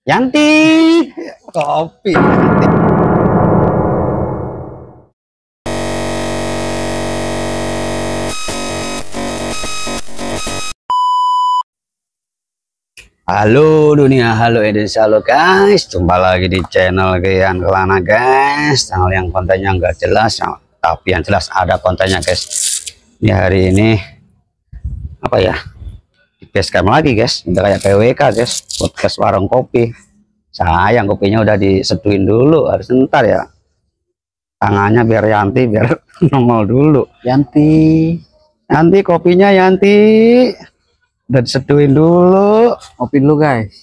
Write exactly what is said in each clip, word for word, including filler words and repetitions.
Yanti, kopi. Yanti. Halo dunia, halo Indonesia, halo guys. Jumpa lagi di channel Gian Kelana guys. Channel yang kontennya nggak jelas, tapi yang jelas ada kontennya guys. Ini hari ini apa ya? Di basecamp lagi guys. Udah kayak P W K guys. Podcast warung kopi. Sayang kopinya udah diseduin dulu, harus ntar ya. Tangannya biar Yanti biar nongol dulu. Yanti, Yanti kopinya Yanti. Udah diseduin dulu, kopi dulu guys.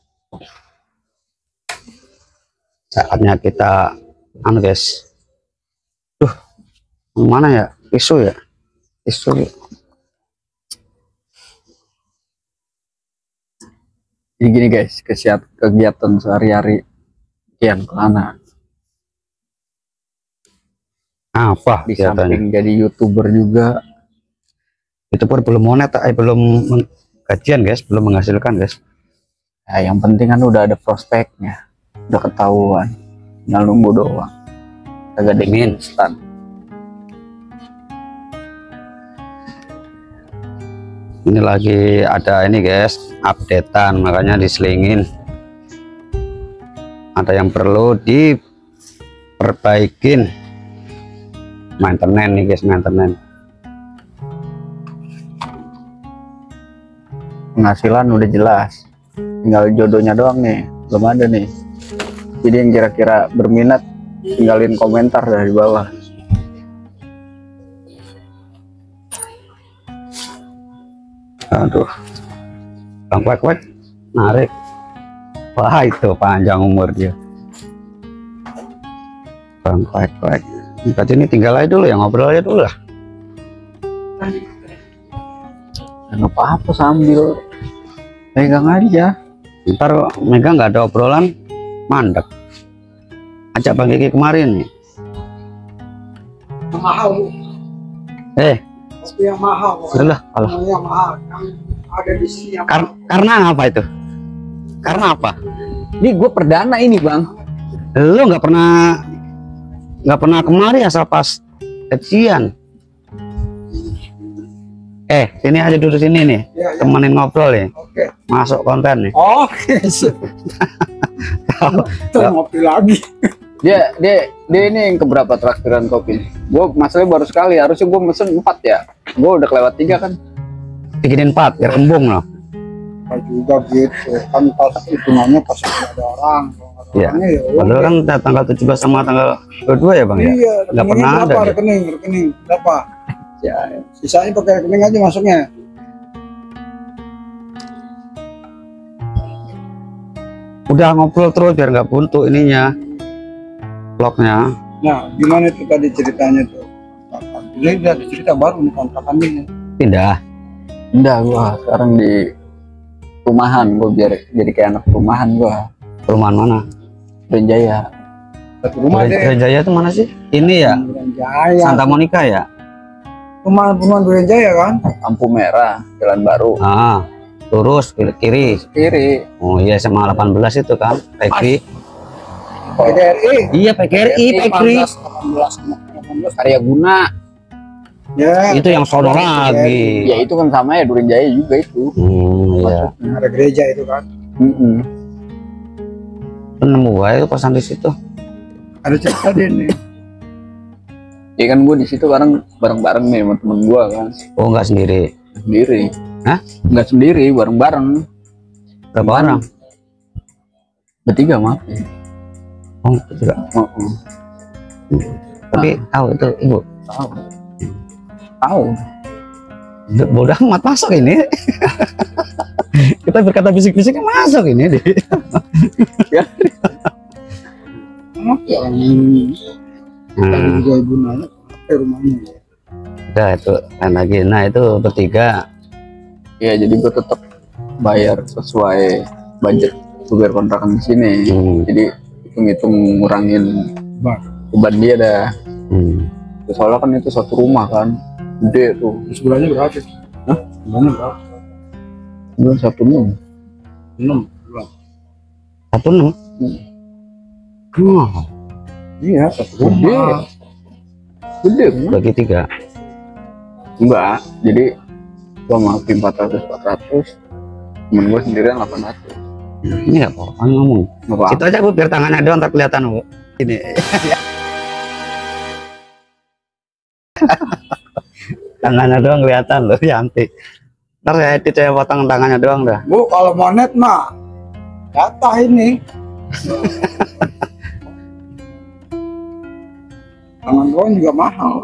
Saatnya kita anu guys. Tuh, mana ya? Tisu ya? Tisu. Jadi gini guys, kesiap kegiatan sehari-hari Gian Kelana. Apa? Di samping jadi YouTuber juga. Itu pun belum monet, eh, belum gajian guys, belum menghasilkan guys. Ya, yang penting kan udah ada prospeknya, udah ketahuan, tinggal nunggu doang. Agak dingin, instan. Ini lagi ada ini guys, updatean, makanya diselingin. Ada yang perlu diperbaikin. Maintenance nih guys, maintenance. Penghasilan udah jelas, tinggal jodohnya doang nih, belum ada nih. Jadi yang kira-kira berminat tinggalin komentar dari bawah. Aduh, bang kuek kuek narik. Wah itu panjang umur dia, bang kuek kuek. Berarti ini tinggal aja dulu ya, ngobrol aja dulu lah. Nggak apa-apa, sambil pegang aja. Ntar megang nggak ada obrolan mandek. Ajak Bang Kiki kemarin nih. Mahal Bu. Eh, Kopi yang mahal. udah Allah. Yang mahal. Yang ada di sini. Yang Kar karena apa itu? Karena apa? Ini gue perdana ini bang. Lo nggak pernah nggak pernah kemari asal pas gajian. Eh, sini aja duduk sini nih, Ya, ya. temenin ngobrol nih, Oke. masuk konten nih. Oke. Tuh ngopi lagi. Dia dia dia ini yang keberapa traktiran kopi? Gue masalahnya baru sekali, harusnya gue mesen empat ya. Gue udah kelewat tiga kan. Bikinin empat biar kembung loh. Nah, juga gitu. Kan pas hitungannya pas ada orang. Kalau Iya. ada orangnya ya. Padahal kan tanggal tujuh belas sama tanggal dua puluh dua ya bang ya. Iya. Nggak pernah rekeningnya ada. berapa? Dia. Rekening, rekening berapa? Ya, Sisanya pakai rekening aja masuknya. Udah ngobrol terus biar nggak buntu ininya, vlognya. Nah, gimana itu tadi ceritanya tuh? Jadi udah ada cerita baru nih kontrakan ini. Pindah. enggak gua sekarang di rumahan, gue biar jadi kayak anak rumahan gua. Perumahan mana? Benjaya. Satu rumah deh. Duren Jaya itu mana sih? Ini ya, Duren Jaya. Santa Monica ya. Rumah rumah Duren Jaya kan? Lampu merah, jalan baru. Ah, lurus kiri. kiri. Kiri. Oh iya, sama delapan belas itu kan, Pekri. P D R I. Iya, P K R I, Pekri. delapan belas, delapan belas. Karya Guna. Ya. Itu yang sono lagi. Ya itu kan sama ya, Duren Jaya juga itu. Hmm, iya. Ada gereja itu kan. Mm-mm. Nemu gua itu kosan di situ. Ada cerita deh nih. Ya kan gue di situ bareng bareng-bareng nih sama temen gue kan. Oh, nggak sendiri. Sendiri. Hah? Nggak sendiri, bareng-bareng. Berapa orang? Bertiga maaf ya. Oh, juga. Oh, oh. Tapi tahu itu ibu. Tahu. Tahu. Bodoh amat masuk ini. Kita berkata bisik-bisiknya masuk ini deh. Ya. Ya, orang ini. Tadi Hmm, juga ibu nanya ke rumahnya. udah itu lain lagi. Nah itu bertiga. Ya jadi gue tetap bayar sesuai budget supir kontrakan di sini. Hmm. Jadi hitung-hitung ngurangin Bang, beban dia dah. Hmm. Soalnya kan itu satu rumah kan, gede tuh. sebulannya berapa? Hah? Sebulannya berapa? Belum satu enam. enam bulan. Satu enam. Wow. Iya, gede. Gede. Bagi tiga. Enggak, jadi gua maafin empat ratus empat ratus, temen gua sendirian delapan ratus. Ini nggak apa-apa ngomong. Apa? Situ aja Bu, biar tangannya doang tak kelihatan Bu. Ini. Tangannya doang kelihatan loh, cantik. Ntar saya edit, saya potong tangannya doang dah. Bu, kalau monet mah jatah ini. Tangan doang juga mahal.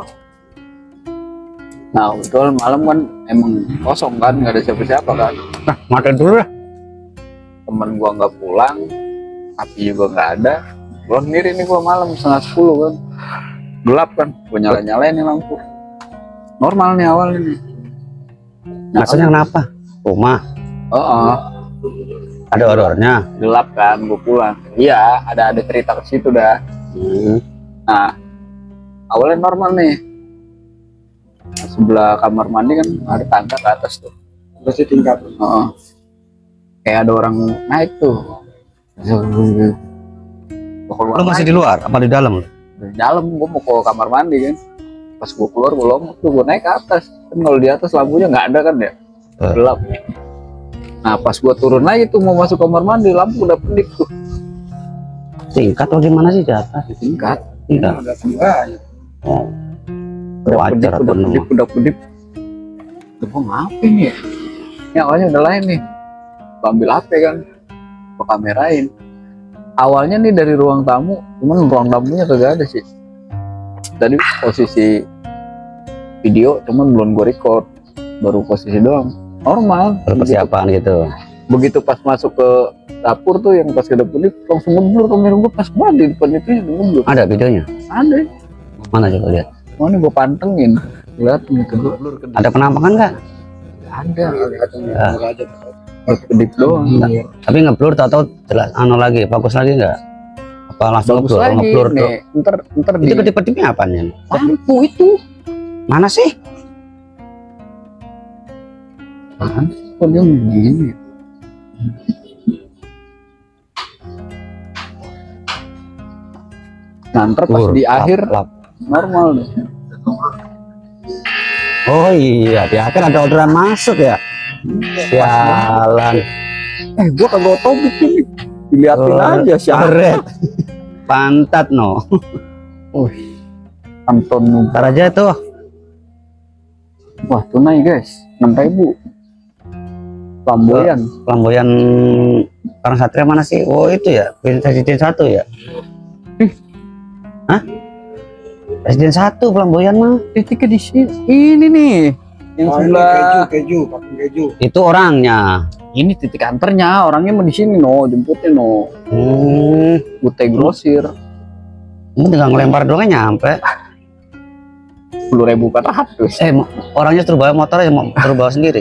Nah, betul malam kan emang kosong kan, nggak ada siapa-siapa kan. Nah, mati dulu lah. Temen gua nggak pulang, api juga nggak ada. Gua sendiri nih, gua malam setengah sepuluh kan, gelap kan, gua nyala-nyalain nih lampu. Normal nih awal ini. Maksudnya kenapa? Rumah Oh, oh, ada horornya. gelap kan, gua pulang. Iya, ada ada cerita ke situ dah. Hmm. Nah, awalnya normal nih. Nah, sebelah kamar mandi kan ada tangga ke atas tuh. Masih tingkat. Oh, kayak ada orang naik tuh. Gua keluar Lu masih naik. di luar apa di dalam? Dari dalam, gua mau ke kamar mandi kan. Pas gua keluar, gua lompat tuh, gua naik ke atas. Kan kalau di atas lampunya nggak ada kan ya, Eh. gelap. Nah, pas gua turun lagi tuh mau masuk kamar mandi, lampu udah kedip tuh. Tingkat atau di mana sih di atas? Di tingkat. Tingkat. Ada tangganya. Oh. Udah Wajar kedip, atau udah no? kedip, udah kedip. Tuh, gua ngapain ya? Ini awalnya udah lain nih. Gua ambil H P kan, gua kamerain. Awalnya nih dari ruang tamu, cuman ruang tamunya kagak ada sih. Tadi posisi video, cuman belum gua record, baru posisi doang. Normal. Persiapan gitu. Begitu pas masuk ke dapur tuh yang pas ke dapur itu langsung ngeblur kamera gua pas banget di depan itu ngeblur. Ada videonya? Ada. Mana coba lihat? Oh, ini gua pantengin. Lihat nih kedua. Ada penampakan nggak? Ada. Ya. Kedip doang. Tapi ngeblur atau jelas anu lagi, bagus lagi nggak? Apa langsung Bagus ngeblur? lagi Ngeblur tuh. nih. Ntar ntar di Itu kedip-kedipnya apanya? lampu itu. Mana sih? Apaan sih? Kok dia begini? Nah, ntar pas Blur, di lap, akhir lap. normal deh. Oh iya, di akhir ada orderan masuk ya. Sialan. Eh, gua kagak tau begini. Diliatin Oh, aja siapa. Karet. Pantat no. Oh, Anton Nubar. Ntar aja tuh. Wah, tunai guys, enam ribu. Flamboyan. Flamboyan Karang Satria mana sih? Oh itu ya, Presiden satu ya. Hah? Presiden satu Flamboyan mah. Titiknya di sini. Ini nih. Yang Oh, ini sebelah. keju, keju, pakai keju. Itu orangnya. Ini titik anternya, orangnya mau di sini no, jemputnya no. Hmm, Kutai Grosir. ini tinggal ngelempar doang nyampe. sepuluh ribu empat ratus. Eh, mo- orangnya suruh bawa motor aja, mau suruh bawa sendiri.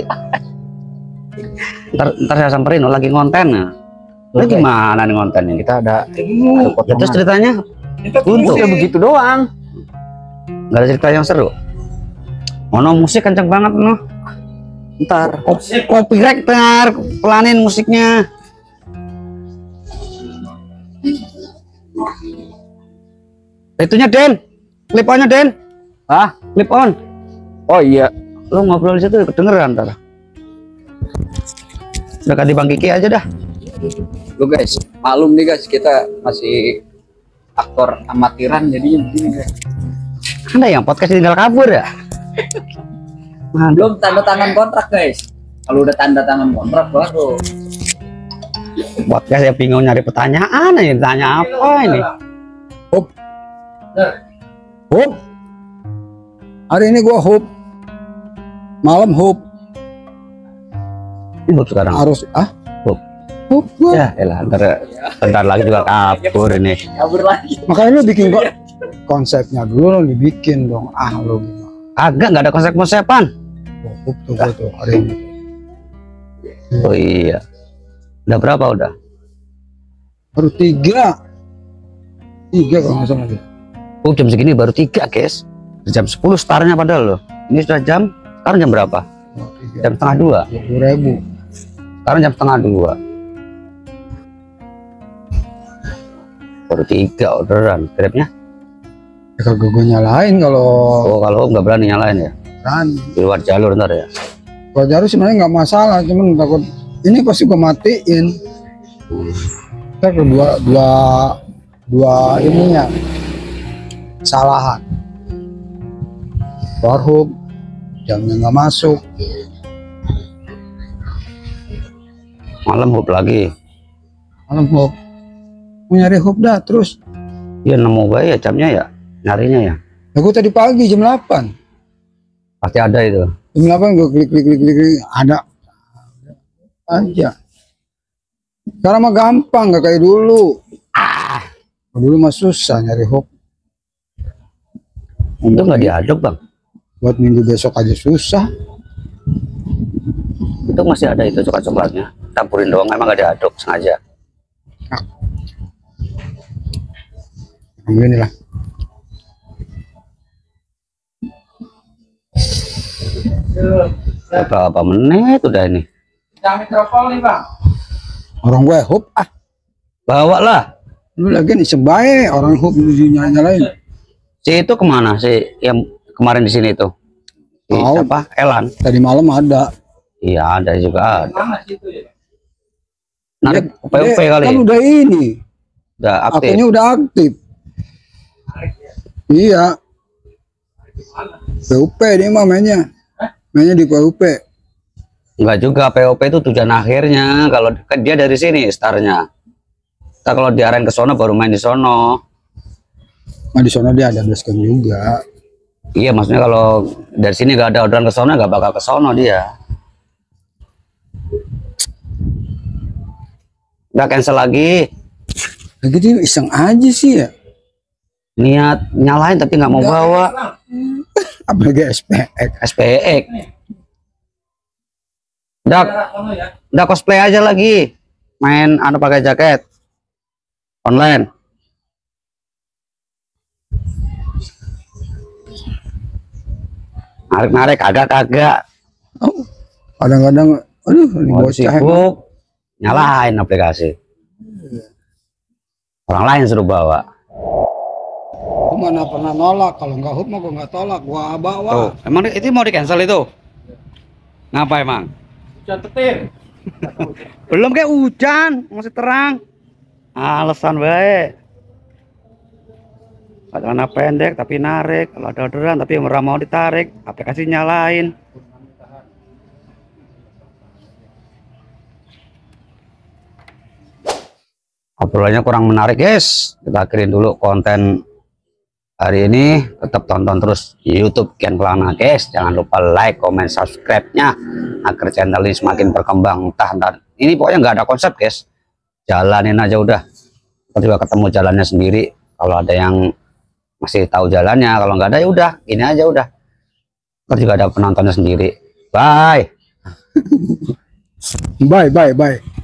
Ntar, ntar saya samperin, oh, lagi ngonten ya. Lu Oke. gimana nih ngontennya? Kita ada, Ada ya, potongan. terus ceritanya Kita Untuk. Udah begitu doang. nggak ada cerita yang seru. Mono musik kenceng banget no. Ntar. Kopi, copyright ntar, pelanin musiknya. Itunya Den, clip onnya Den, Hah? clip on. Oh iya. Lu ngobrol di situ kedengeran ntar. Udah ganti Bang Kiki aja dah. Lu guys, malum nih guys, kita masih aktor amatiran jadinya begini guys. Ada yang podcast tinggal kabur ya? Mantap. Belum tanda tangan kontrak guys. Kalau udah tanda tangan kontrak baru. Podcast ya bingung nyari pertanyaan aja, tanya apa ini? Hop. Hop. Hari ini gua hop. Malam hop. Ini Bob sekarang. Harus ah. Hop. Hop gua. Ya, elah, ntar, ntar lagi juga kabur ini. Kabur lagi. Makanya lu bikin kok konsepnya dulu lu dibikin dong. Ah lu gimana? Agak nggak ada konsep-konsepan. Oh, hop tuh gua tuh hari ini. Oh iya. Udah berapa udah? Baru tiga. Tiga kalau nggak salah. Oh jam segini baru tiga guys. Jam sepuluh startnya padahal loh. Ini sudah jam, sekarang jam berapa? Oh, tiga. Jam setengah dua. Dua puluh ribu. Sekarang jam setengah dua. Baru tiga orderan. Grabnya? Ya, kagak gue nyalain kalau Oh, kalau nggak berani nyalain ya? kan. Di luar jalur ntar ya? Kalau jalur sebenarnya nggak masalah, cuman takut ini pasti gue matiin. Ntar kedua dua dua ininya kesalahan. Warhub jamnya nggak masuk. Malam hub lagi. Malam hub. Mau nyari hub dah terus. Ya nemu bayi ya jamnya ya? Nyarinya ya? Ya gue tadi pagi jam delapan. Pasti ada itu. Jam delapan gue klik klik klik klik, klik. Ada aja. Sekarang mah gampang, nggak kayak dulu. Ah, dulu mah susah nyari hub. Itu nggak diaduk bang? Buat minggu besok aja susah. Itu masih ada itu coklat-coklatnya. Campurin doang, emang nggak diaduk sengaja. Begini lah. Berapa menit udah ini? Orang gue hub ah. Bawa lah. Lu lagi nih sebaik orang hub nyala-nyalain. Si itu kemana sih yang kemarin di sini tuh? Si Tahu. siapa? Elan. Tadi malam ada. Iya ada juga. Ada. Narik Dia- P U P dia kali. Kan udah ini. Udah aktif. Akunnya udah aktif. Iya. P U P dia mah mainnya. Mainnya di P U P. Enggak juga, P O P itu tujuan akhirnya. Kalau kan dia dari sini startnya. Nah, kalau diarahin ke sono baru main di sono. Nah di sana dia ada basecamp juga. Iya, maksudnya kalau dari sini nggak ada orderan ke sono nggak bakal ke sono dia. Udah cancel lagi. Lagi dia iseng aja sih ya. Niat nyalain tapi nggak mau bawa. Apalagi S P X. S P X. Udah, udah cosplay aja lagi. Main anu pakai jaket. Online. Narik-narik kagak-kagak. Oh, kadang-kadang aduh ini Mau bocah emang. sibuk, nyalain aplikasi. Orang lain suruh bawa. Gua mana pernah nolak, kalau nggak hub mah gua nggak tolak, gua bawa. Tuh, emang itu mau di cancel itu? Ngapa emang? Hujan petir. Belum kayak hujan, masih terang. Alasan baik. Celana pendek tapi narik, kalau ada orderan tapi murah mau ditarik, aplikasi nyalain. Obrolannya kurang menarik guys. Kita akhirin dulu konten hari ini. Tetap tonton terus YouTube Kian Kelana guys. Jangan lupa like, comment, subscribe-nya agar channel ini semakin berkembang. Entah dan ini pokoknya nggak ada konsep guys. Jalanin aja udah. Kita juga ketemu jalannya sendiri. Kalau ada yang masih tahu jalannya, kalau nggak ada ya udah, ini aja udah. Kita juga ada penontonnya sendiri. Bye. Bye bye bye.